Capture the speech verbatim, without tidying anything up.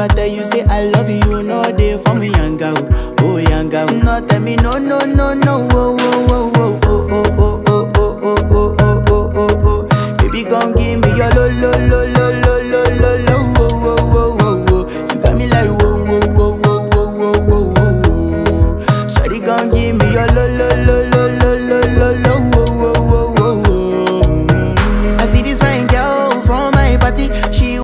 ever tell you say I love you, no day for me, young girl, oh young girl. No tell me no, no, no, no, oh.